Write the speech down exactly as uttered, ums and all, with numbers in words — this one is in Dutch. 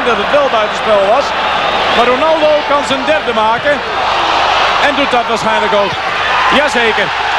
denk dat het wel buitenspel was. Maar Ronaldo kan zijn derde maken. En doet dat waarschijnlijk ook. Jazeker.